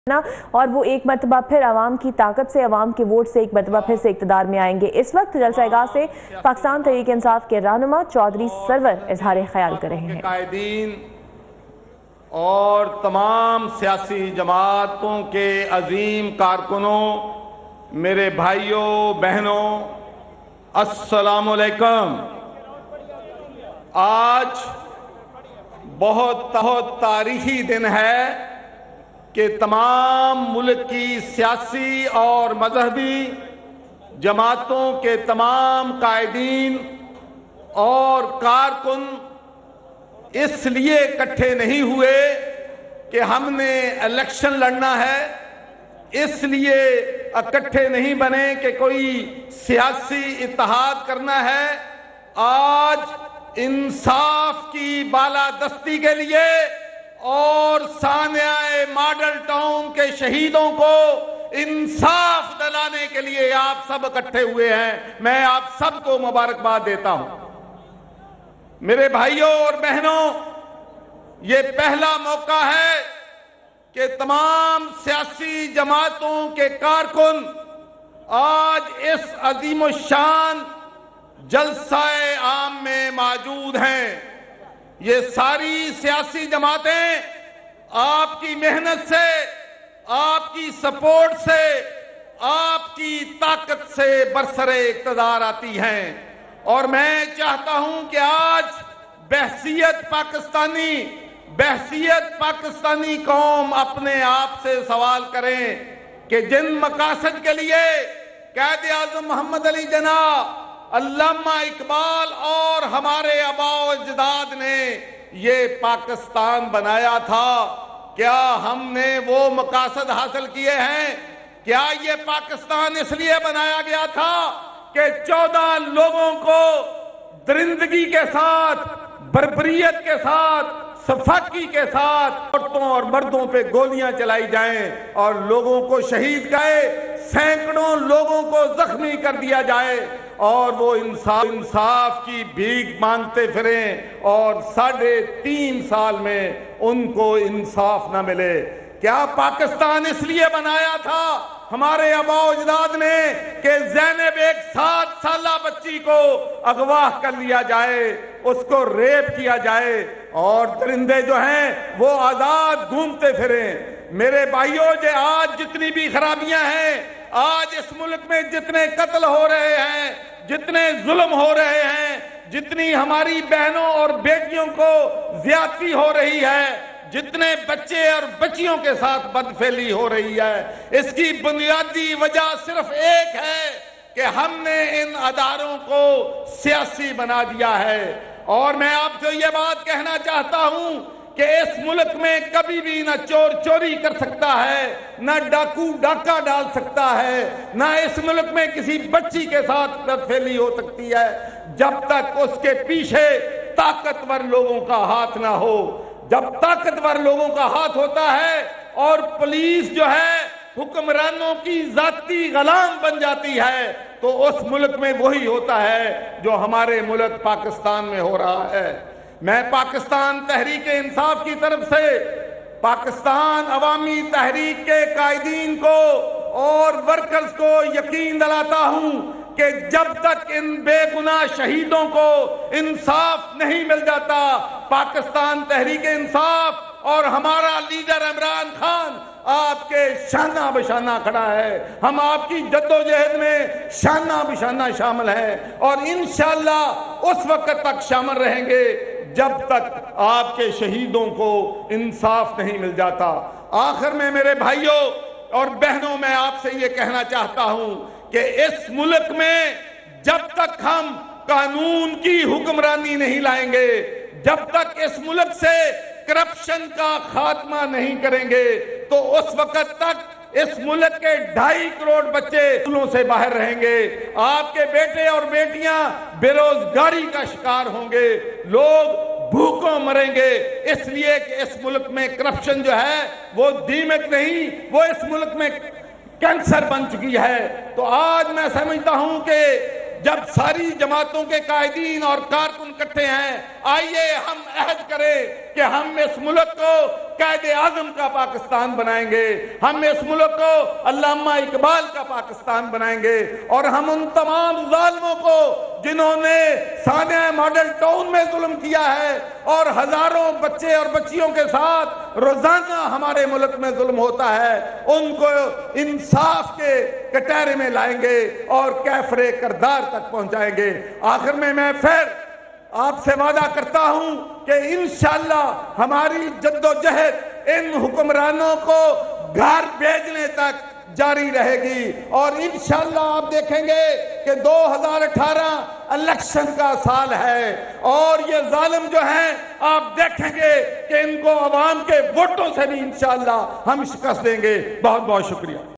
और वो एक मरतबा फिर अवाम की ताकत से, अवाम के वोट से एक मरतबा फिर से इक़्तिदार में आएंगे। इस वक्त जलसा से पाकिस्तान तहरीक इंसाफ के रहनुमा चौधरी सरवर इजहार ख्याल कर रहे हैं। कायदीन और तमाम सियासी जमातों के अजीम कारकुनों, मेरे भाइयों बहनों, अस्सलामु अलैकुम। आज बहुत तारीखी दिन है कि तमाम मुल्क की सियासी और मजहबी जमातों के तमाम कायदीन और कारकुन इसलिए इकट्ठे नहीं हुए कि हमने इलेक्शन लड़ना है, इसलिए इकट्ठे नहीं बने कि कोई सियासी इत्तेहाद करना है। आज इंसाफ की बालादस्ती के लिए और सानियाए मॉडल टाउन के शहीदों को इंसाफ दिलाने के लिए आप सब इकट्ठे हुए हैं। मैं आप सबको मुबारकबाद देता हूं। मेरे भाइयों और बहनों, ये पहला मौका है कि तमाम सियासी जमातों के कारकुन आज इस अजीमुशान जलसाए आम में मौजूद हैं। ये सारी सियासी जमातें आपकी मेहनत से, आपकी सपोर्ट से, आपकी ताकत से बरसरे इक़्तिदार आती हैं। और मैं चाहता हूं कि आज बहसीयत पाकिस्तानी कौम अपने आप से सवाल करें कि जिन मकासद के लिए कायदे आज़म मोहम्मद अली जिन्ना, अल्लामा इकबाल और हमारे आबाओ अजदाद ने ये पाकिस्तान बनाया था, क्या हमने वो मकासद हासिल किए हैं? क्या ये पाकिस्तान इसलिए बनाया गया था कि 14 लोगों को दरिंदगी के साथ, बर्बरियत के साथ, सफाकी के साथ औरतों और मर्दों पे गोलियां चलाई जाएं और लोगों को शहीद करे, सैकड़ों लोगों को जख्मी कर दिया जाए और वो इंसाफ की भीख मांगते फिरें और 3.5 साल में उनको इंसाफ न मिले? क्या पाकिस्तान इसलिए बनाया था हमारे आबाओ अजदाद ने कि ज़ैनब एक 7 साला बच्ची को अगवा कर लिया जाए, उसको रेप किया जाए और दरिंदे जो हैं वो आजाद घूमते फिरें? मेरे भाइयों, जो आज जितनी भी खराबियां हैं, आज इस मुल्क में जितने कत्ल हो रहे हैं, जितने जुल्म हो रहे हैं, जितनी हमारी बहनों और बेटियों को ज्यादती हो रही है, जितने बच्चे और बच्चियों के साथ बदफेली हो रही है, इसकी बुनियादी वजह सिर्फ एक है कि हमने इन अदारों को सियासी बना दिया है। और मैं आपसे ये बात कहना चाहता हूं कि इस मुल्क में कभी भी न चोर चोरी कर सकता है, न डाकू डाका डाल सकता है, न इस मुल्क में किसी बच्ची के साथ बदफेली हो सकती है जब तक उसके पीछे ताकतवर लोगों का हाथ ना हो। जब ताकतवर लोगों का हाथ होता है और पुलिस जो है हुक्मरानों की जाती गुलाम बन जाती है, तो उस मुल्क में वही होता है जो हमारे मुल्क पाकिस्तान में हो रहा है। मैं पाकिस्तान तहरीक इंसाफ की तरफ से पाकिस्तान अवामी तहरीक के कायदीन को और वर्कर्स को यकीन दिलाता हूं कि जब तक इन बेगुनाह शहीदों को इंसाफ नहीं मिल जाता, पाकिस्तान तहरीक इंसाफ और हमारा लीडर इमरान खान आपके शाना बशाना खड़ा है। हम आपकी जद्दोजहद में शाना बशाना शामिल हैं और इंशाअल्लाह उस वक्त तक शामिल रहेंगे जब तक आपके शहीदों को इंसाफ नहीं मिल जाता। आखिर में मेरे भाइयों और बहनों, मैं आपसे ये कहना चाहता हूं कि इस मुल्क में जब तक हम कानून की हुक्मरानी नहीं लाएंगे, जब तक इस मुल्क से करप्शन का खात्मा नहीं करेंगे, तो उस वक्त तक इस मुल्क के 2.5 करोड़ बच्चे स्कूलों से बाहर रहेंगे। आपके बेटे और बेटियां बेरोजगारी का शिकार होंगे, लोग भूखों मरेंगे, इसलिए कि इस मुल्क में करप्शन जो है वो दीमक नहीं, वो इस मुल्क में कैंसर बन चुकी है। तो आज मैं समझता हूं कि जब सारी जमातों के कायदीन और कारकुन इकट्ठे हैं, آئیے ہم عہد کریں کہ ہم اس ملک کو قائد اعظم کا پاکستان بنائیں گے، ہم اس ملک کو علامہ اقبال کا پاکستان بنائیں گے، اور ہم ان تمام ظالموں کو جنہوں نے سانحہ ماڈل ٹاؤن میں ظلم کیا ہے اور ہزاروں بچے اور بچیوں کے ساتھ روزانہ ہمارے ملک میں ظلم ہوتا ہے، ان کو انصاف کے کٹہرے میں لائیں گے اور کیفر کردار تک پہنچائیں گے۔ آخر میں پھر آپ سے وعدہ کرتا ہوں کہ انشاءاللہ ہماری جد و جہد ان حکمرانوں کو گھر بھیجنے تک جاری رہے گی، اور انشاءاللہ آپ دیکھیں گے کہ 2018 الیکشن کا سال ہے، اور یہ ظالم جو ہیں آپ دیکھیں گے کہ ان کو عوام کے ووٹوں سے بھی انشاءاللہ ہم شکست دیں گے۔ بہت بہت شکریہ۔